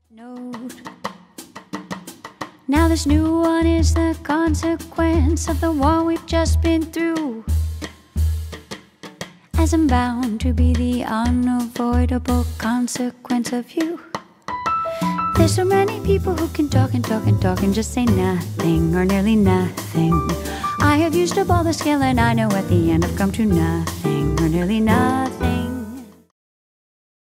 Note. Now this new one is the consequence of the one we've just been through, as I'm bound to be the unavoidable consequence of you. There's so many people who can talk and talk and talk and just say nothing or nearly nothing. I have used up all the skill and I know at the end I've come to nothing or nearly nothing.